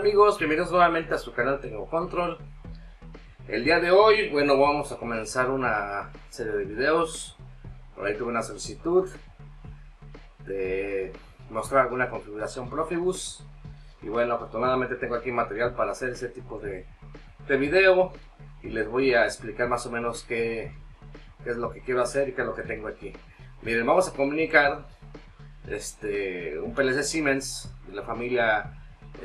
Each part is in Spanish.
amigos? Bienvenidos nuevamente a su canal Tecnocontrol. El día de hoy, bueno, vamos a comenzar una serie de videos. Por ahí tuve una solicitud de mostrar alguna configuración Profibus. Y bueno, afortunadamente tengo aquí material para hacer ese tipo de video. Y les voy a explicar más o menos qué es lo que quiero hacer y qué es lo que tengo aquí. Miren, vamos a comunicar un PLC Siemens de la familia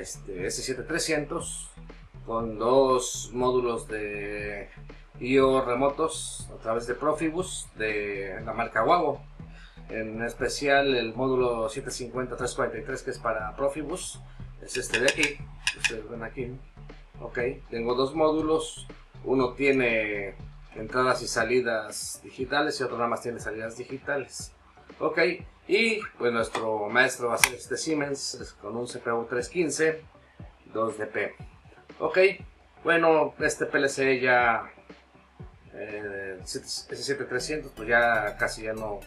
S7300 con dos módulos de I/O remotos a través de Profibus de la marca Wago, en especial el módulo 750-343, que es para Profibus, es este de aquí, que ustedes ven aquí. Ok, tengo dos módulos, uno tiene entradas y salidas digitales y otro nada más tiene salidas digitales. Ok, y pues nuestro maestro va a ser este Siemens con un CPU 315 2DP. Ok, bueno, este PLC ya S7300 pues ya casi ya no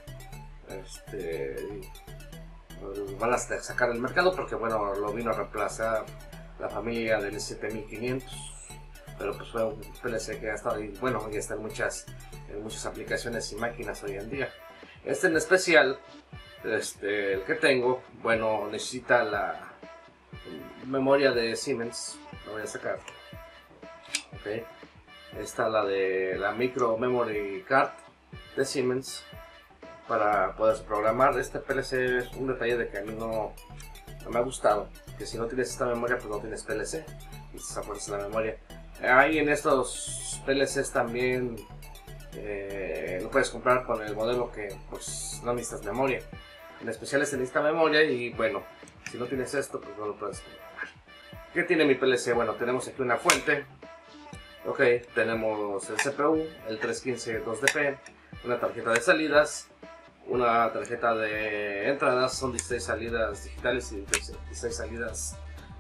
van a sacar del mercado, porque bueno, lo vino a reemplazar la familia del S7500, pero pues fue un PLC que ha estado ahí, bueno, ya está en muchas aplicaciones y máquinas hoy en día. Este en especial, el que tengo, bueno, necesita la memoria de Siemens. La voy a sacar. Ok, esta la de la micro memory card de Siemens para poder programar. Este PLC es un detalle de que a mí no me ha gustado, que si no tienes esta memoria pues no tienes PLC, y esa fuerza es la memoria. Hay en estos PLCs también lo puedes comprar con el modelo que pues no necesitas memoria. En especial se necesita memoria, y bueno, si no tienes esto pues no lo puedes comprar. ¿Qué tiene mi PLC? Bueno, tenemos aquí una fuente. Ok, tenemos el CPU, el 315 2DP, una tarjeta de salidas, una tarjeta de entradas. Son 16 salidas digitales y 16 salidas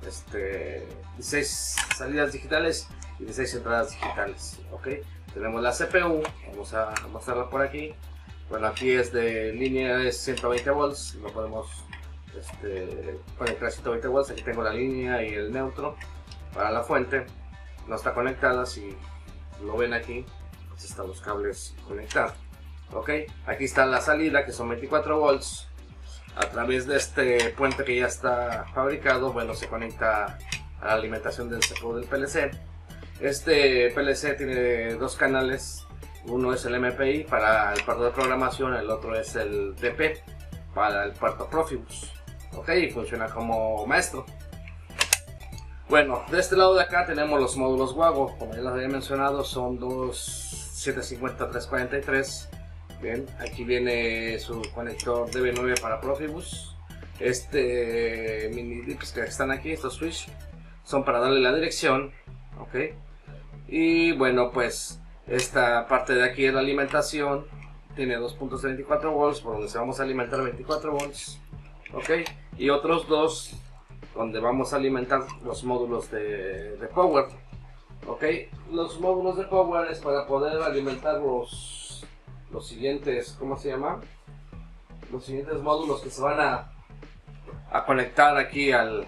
16 salidas digitales y 16 entradas digitales. Ok, tenemos la CPU, vamos a mostrarla por aquí. Bueno, aquí es de línea, es 120 volts, lo podemos conectar a 120 volts. Aquí tengo la línea y el neutro para la fuente. No está conectada, si lo ven aquí, pues están los cables conectados. Ok, aquí está la salida, que son 24 volts. A través de este puente que ya está fabricado, bueno, se conecta a la alimentación del CPU del PLC. Este PLC tiene dos canales. Uno es el MPI para el puerto de programación, el otro es el DP para el puerto Profibus. Ok, y funciona como maestro. Bueno, de este lado de acá tenemos los módulos Wago. Como ya les había mencionado, son dos 750-343. Bien, aquí viene su conector DB9 para Profibus. Mini dips que están aquí, estos switch, son para darle la dirección. Ok, y bueno, pues esta parte de aquí es la alimentación. Tiene dos puntos de 24 volts por donde se vamos a alimentar 24 volts. Ok, y otros dos donde vamos a alimentar los módulos de power. Ok, los módulos de power es para poder alimentar los siguientes, ¿cómo se llama? Los siguientes módulos que se van a conectar aquí al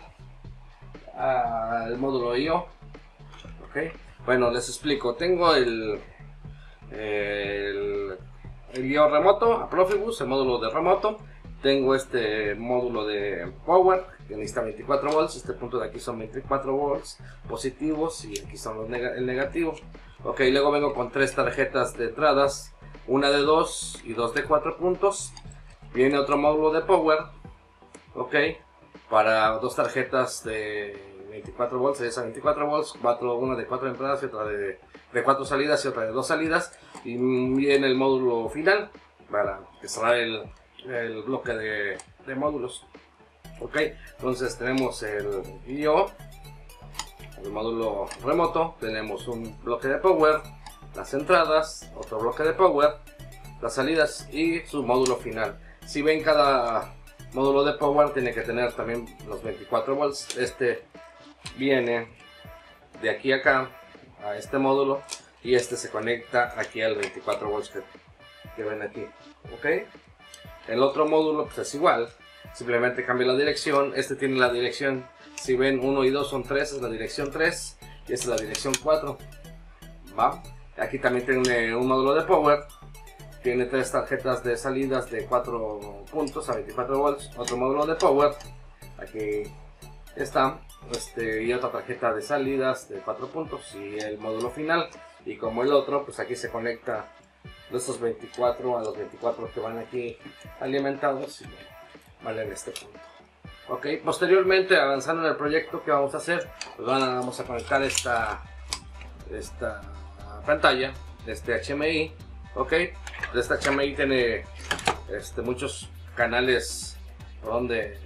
módulo I/O. Ok, bueno, les explico. Tengo el I/O remoto a Profibus, el módulo de remoto. Tengo este módulo de power que necesita 24 volts. Este punto de aquí son 24 volts positivos y aquí son el negativo. Ok, luego vengo con tres tarjetas de entradas, una de 2 y dos de 4 puntos. Viene otro módulo de power, ok, para dos tarjetas de 24 volts, esa 24 volts, una de 4 entradas y otra de 4 salidas y otra de 2 salidas. Y viene el módulo final para cerrar el bloque de módulos. Ok, entonces tenemos el I/O, el módulo remoto, tenemos un bloque de power, las entradas, otro bloque de power, las salidas y su módulo final. Si ven, cada módulo de power tiene que tener también los 24 volts. Este viene de aquí a acá a este módulo, y este se conecta aquí al 24 volts que ven aquí. Ok, el otro módulo pues es igual, simplemente cambia la dirección. Este tiene la dirección, si ven 1 y 2 son 3, es la dirección 3 y esta es la dirección 4. ¿Va? Aquí también tiene un módulo de power, tiene 3 tarjetas de salidas de 4 puntos a 24 volts, otro módulo de power, aquí está, y otra tarjeta de salidas de 4 puntos y el módulo final. Y como el otro, pues aquí se conecta de estos 24 a los 24 que van aquí alimentados y van en este punto. Ok, posteriormente avanzando en el proyecto que vamos a hacer, pues vamos a conectar esta pantalla, este HMI. Ok, esta HMI tiene muchos canales por donde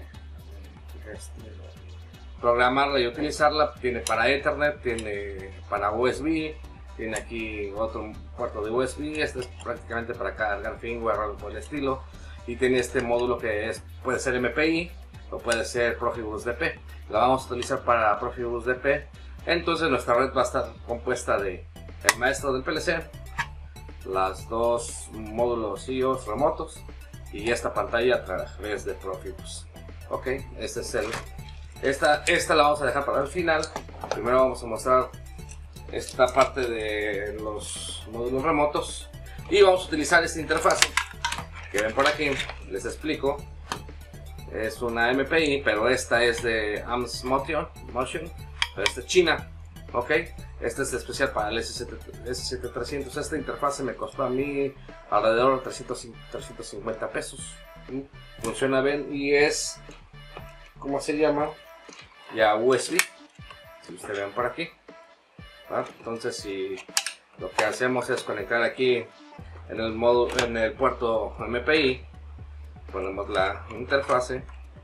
programarla y utilizarla. Tiene para Ethernet, tiene para USB, tiene aquí otro puerto de USB. Este es prácticamente para cargar firmware o algo por el estilo, y tiene este módulo que puede ser MPI o puede ser Profibus DP. La vamos a utilizar para Profibus DP. Entonces nuestra red va a estar compuesta de el maestro del PLC, las dos módulos IOS remotos y esta pantalla a través de Profibus. Ok, este es esta la vamos a dejar para el final. Primero vamos a mostrar esta parte de los módulos remotos y vamos a utilizar esta interfaz que ven por aquí. Les explico, es una MPI, pero esta es de AMS Motion, pero esta es China. Ok, este es especial para el S7300. Esta interfaz me costó a mí alrededor de 350 pesos. Funciona bien y es, ¿cómo se llama? Ya USB, si ustedes ven por aquí. ¿Va? Entonces, si lo que hacemos es conectar aquí en el módulo, en el puerto MPI, ponemos la interfase,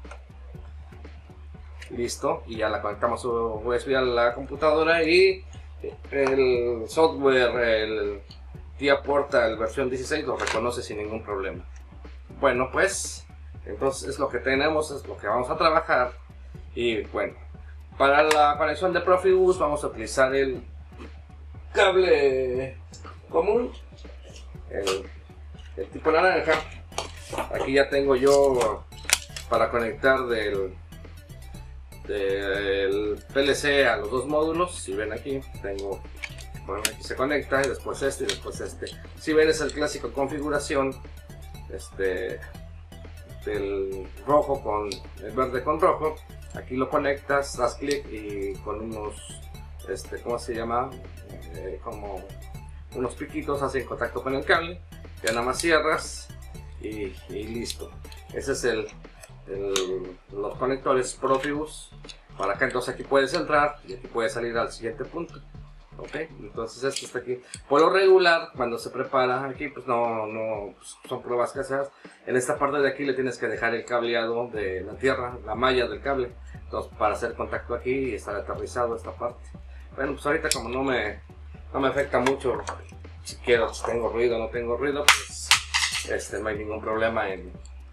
listo, y ya la conectamos USB a la computadora y el software, el TIA Portal versión 16 lo reconoce sin ningún problema. Bueno, pues entonces es lo que tenemos, es lo que vamos a trabajar. Y bueno, para la conexión de Profibus vamos a utilizar el cable común, el tipo naranja. Aquí ya tengo yo para conectar del PLC a los dos módulos. Si ven aquí tengo, bueno, aquí se conecta y después este y después este. Si ven, es el clásico configuración del rojo con el verde con rojo. Aquí lo conectas, das clic y con unos ¿cómo se llama? Como unos piquitos hacen contacto con el cable. Ya nada más cierras y listo. Ese es los conectores Profibus. Para acá, entonces aquí puedes entrar y aquí puedes salir al siguiente punto. Ok, entonces esto está aquí. Por lo regular, cuando se prepara aquí, pues no pues son pruebas caseras. En esta parte de aquí le tienes que dejar el cableado de la tierra, la malla del cable. Entonces, para hacer contacto aquí y estar aterrizado esta parte. Bueno, pues ahorita como no me afecta mucho, si quiero, si tengo ruido o no tengo ruido, pues no hay ningún problema en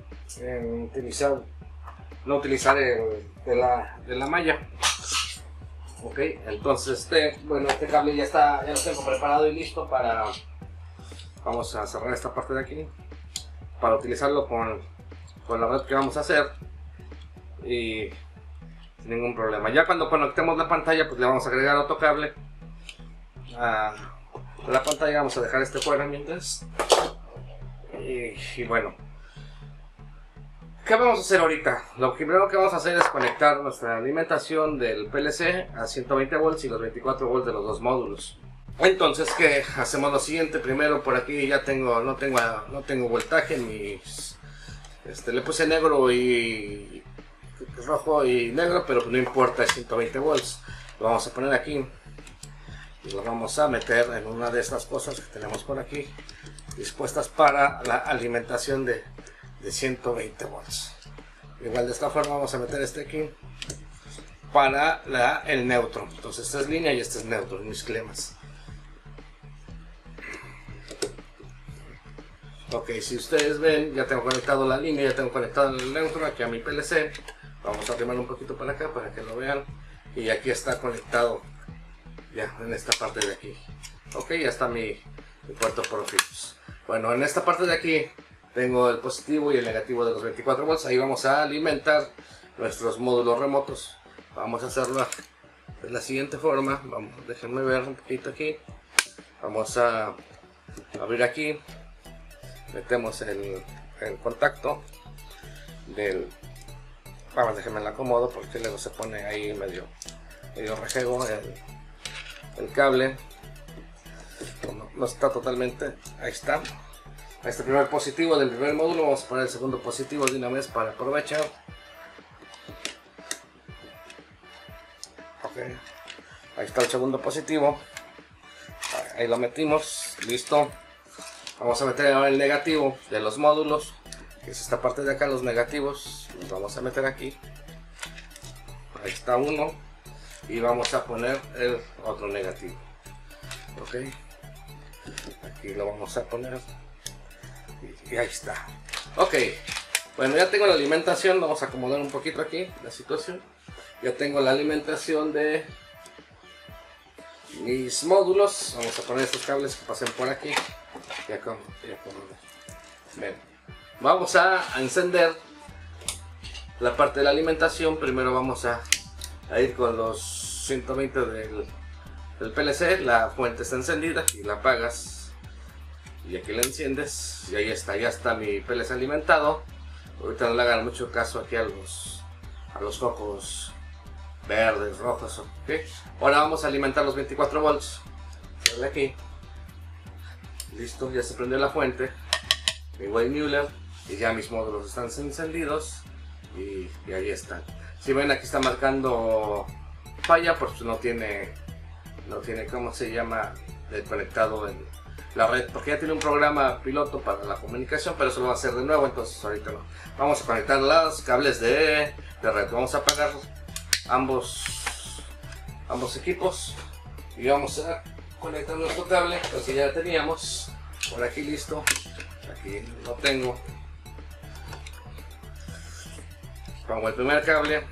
no utilizar de la malla. Ok, entonces bueno, este cable ya lo tengo preparado y listo para, vamos a cerrar esta parte de aquí para utilizarlo con la red que vamos a hacer y sin ningún problema. Ya cuando conectemos la pantalla, pues le vamos a agregar otro cable a la pantalla. Vamos a dejar este fuera mientras y bueno, ¿qué vamos a hacer ahorita? Lo primero que vamos a hacer es conectar nuestra alimentación del PLC a 120 volts y los 24 volts de los dos módulos. Entonces, ¿qué hacemos? Lo siguiente, primero por aquí ya no tengo voltaje, le puse negro y rojo y negro, pero no importa, es 120 volts. Lo vamos a poner aquí y lo vamos a meter en una de estas cosas que tenemos por aquí, dispuestas para la alimentación de 120 volts. Igual de esta forma vamos a meter este aquí para el neutro. Entonces esta es línea y este es neutro, mis clemas. Ok, si ustedes ven, ya tengo conectado la línea, ya tengo conectado el neutro aquí a mi PLC. Vamos a arrimar un poquito para acá para que lo vean. Y aquí está conectado ya en esta parte de aquí. Ok, ya está mi puerto Profibus. Bueno, en esta parte de aquí tengo el positivo y el negativo de los 24 volts. Ahí vamos a alimentar nuestros módulos remotos. Vamos a hacerlo de la siguiente forma. Déjenme ver un poquito aquí. Vamos a abrir aquí, metemos el contacto del... Vamos, déjenme la acomodo porque luego se pone ahí medio rejego el cable. No está totalmente, ahí está. Este primer positivo del primer módulo, vamos a poner el segundo positivo de una vez para aprovechar. Ok, ahí está el segundo positivo. Ahí lo metimos, listo. Vamos a meter ahora el negativo de los módulos, que es esta parte de acá, los negativos. Los vamos a meter aquí. Ahí está uno. Y vamos a poner el otro negativo. Ok, aquí lo vamos a poner. Y ahí está. Ok, bueno, ya tengo la alimentación. Vamos a acomodar un poquito aquí la situación. Ya tengo la alimentación de mis módulos. Vamos a poner estos cables que pasen por aquí. Bien. Vamos a encender la parte de la alimentación. Primero vamos a ir con los 120 del PLC. La fuente está encendida y la apagas. Y aquí la enciendes. Y ahí está, ya está mi PLC alimentado. Ahorita no le hagan mucho caso aquí a los focos verdes, rojos. ¿Okay? Ahora vamos a alimentar los 24 volts. De aquí. Listo, ya se prendió la fuente. Mi Wave-Muller. Y ya mis módulos están encendidos. Y ahí están. Si ven, aquí está marcando falla porque no tiene ¿cómo se llama? Conectado en la red, porque ya tiene un programa piloto para la comunicación, pero eso lo va a hacer de nuevo, entonces ahorita no. Vamos a conectar los cables de red. Vamos a apagar ambos equipos y vamos a conectar nuestro cable, pues que ya lo teníamos por aquí listo. Aquí lo tengo. Pongo el primer cable.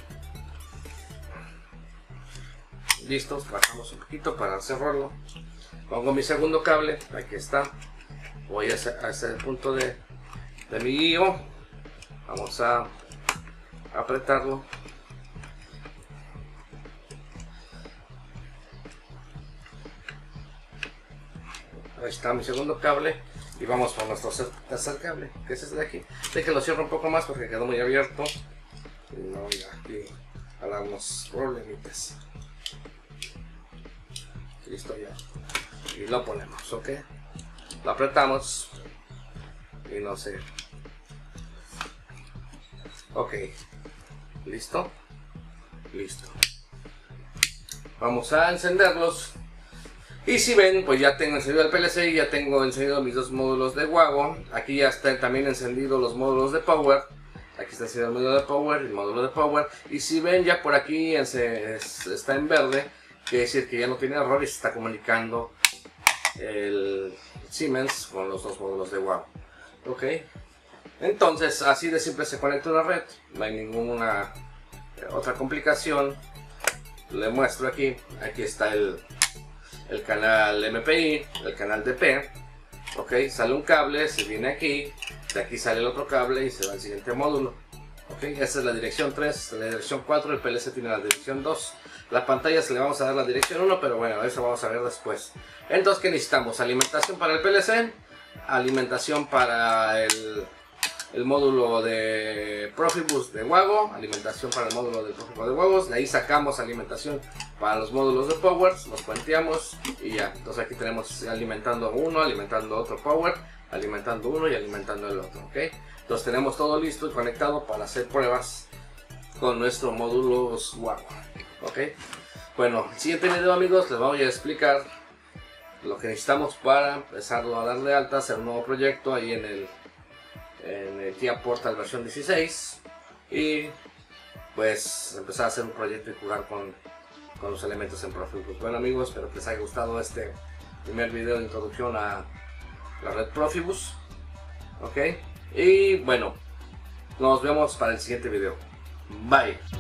Listo, bajamos un poquito para cerrarlo. Pongo mi segundo cable, aquí está. Voy a ese punto de mi guío. Vamos a apretarlo. Ahí está mi segundo cable. Y vamos con nuestro tercer cable, que es este de aquí. Que lo cierro un poco más porque quedó muy abierto. Y no, ya aquí jalamos problemitas. Listo ya. Y lo ponemos, ok. Lo apretamos. Y no sé. Ok. Listo. Listo. Vamos a encenderlos. Y si ven, pues ya tengo encendido el PLC y ya tengo encendido mis dos módulos de Wago. Aquí ya están también encendidos los módulos de Power. Aquí está encendido el módulo de Power, el módulo de Power. Y si ven, ya por aquí está en verde. Quiere decir que ya no tiene error y se está comunicando el Siemens con los dos módulos de Wago. Ok. Entonces, así de simple se conecta una red. No hay ninguna otra complicación. Le muestro aquí. Aquí está el canal MPI, el canal DP. Ok, sale un cable, se viene aquí. De aquí sale el otro cable y se va al siguiente módulo. Ok, esta es la dirección 3, la dirección 4, el PLC tiene la dirección 2. La pantalla se le vamos a dar la dirección 1, pero bueno, eso vamos a ver después. Entonces, ¿qué necesitamos? Alimentación para el PLC, alimentación para el módulo de Profibus de Wago, alimentación para el módulo de Profibus de Wago. De ahí sacamos alimentación para los módulos de Power, los puenteamos y ya. Entonces aquí tenemos alimentando uno, alimentando otro Power, alimentando uno y alimentando el otro. ¿Ok? Entonces tenemos todo listo y conectado para hacer pruebas con nuestro módulo Wago. Ok, bueno, el siguiente video, amigos, les voy a explicar lo que necesitamos para empezarlo a dar de alta, hacer un nuevo proyecto ahí en el TIA Portal versión 16 y pues empezar a hacer un proyecto y jugar con los elementos en Profibus. Bueno, amigos, espero que les haya gustado este primer video de introducción a la red Profibus. Ok, y bueno, nos vemos para el siguiente video. Bye.